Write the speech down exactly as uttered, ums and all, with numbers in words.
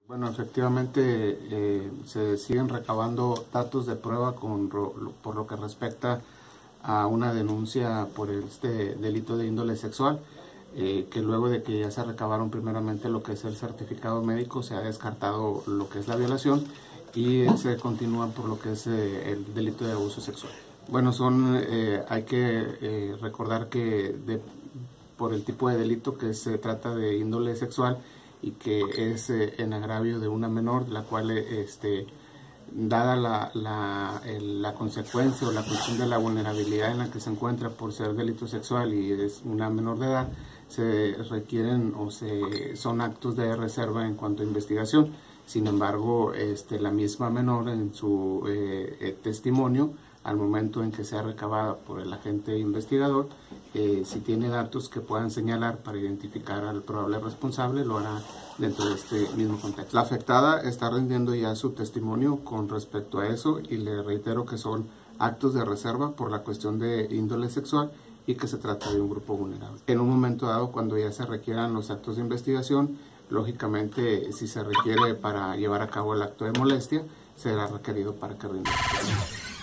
Bueno, efectivamente eh, se siguen recabando datos de prueba con, por lo que respecta a una denuncia por este delito de índole sexual, eh, que luego de que ya se recabaron primeramente lo que es el certificado médico, se ha descartado lo que es la violación y eh, se continúa por lo que es eh, el delito de abuso sexual. Bueno, son eh, hay que eh, recordar que de, por el tipo de delito que se trata de índole sexual y que es eh, en agravio de una menor, la cual este dada la, la, el, la consecuencia o la cuestión de la vulnerabilidad en la que se encuentra por ser delito sexual y es una menor de edad, se requieren o se son actos de reserva en cuanto a investigación. Sin embargo, este, la misma menor en su eh, eh, testimonio, al momento en que sea recabada por el agente investigador, eh, si tiene datos que puedan señalar para identificar al probable responsable, lo hará dentro de este mismo contexto. La afectada está rindiendo ya su testimonio con respecto a eso y le reitero que son actos de reserva por la cuestión de índole sexual y que se trata de un grupo vulnerable. En un momento dado, cuando ya se requieran los actos de investigación, lógicamente, si se requiere para llevar a cabo el acto de molestia, será requerido para que rinda.